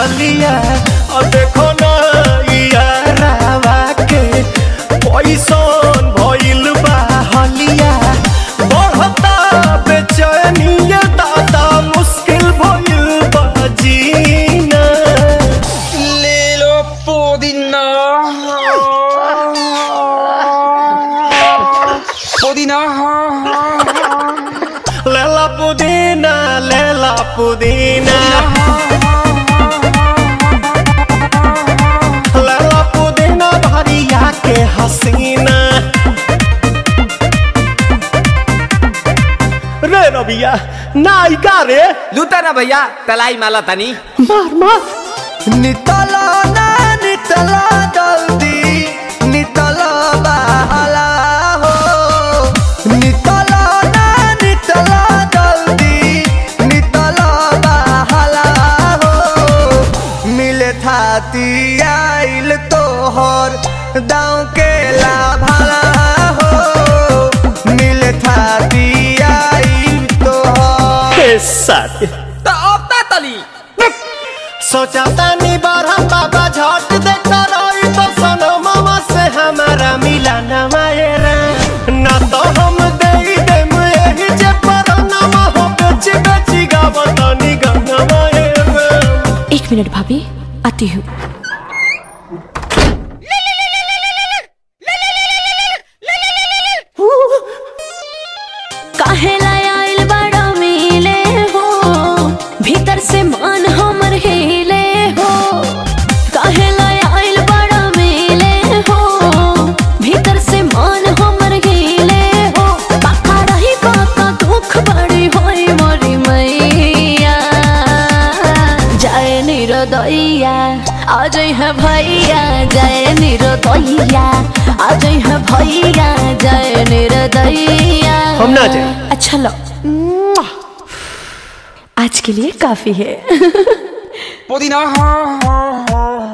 गलिया और देखो ना यारावा के पैसन भइल बा हलिया बढ़ता बेचैनिया दादा मुश्किल भइल बा जीना लेलो पुदीना पुदीना लेला पुदीना लेला पुदीना लेला पुदीना भरिया के हसीना रे रबिया नायिका रे लूटा ना भैया तलाई माला तनी मार मार नितला ना नितला जल्दी नितला बहला हो नितला ना नितला जल्दी नितला बहला हो मिले थाती आइल तोहर दाँव के लाभला हो मिले थाती आइल तोहर साथ तो अब ता तली सोचा तानी बारह बाबा झट देखता रही तो सनो मामा से हमारा मिला न मायरा ना तो हम दे देम यही जे पर नामा हो बेची बेची गावतानी गंगा मायरा। 1 मिनट भाभी आती हूँ। काहे लायल बड़ा मिले हो भीतर से मान हमर हिले हो काहे लायल बड़ा मिले हो भीतर से मान हमर हिले हो बाका रही बाका दुख बड़ी होई मोरी मैया जाए निरोदैया आज है भैया जाए निरोदैया आज है भैया जाए निरोदैया हम ना जाए। अच्छा लो आज के लिए काफी है पुदीना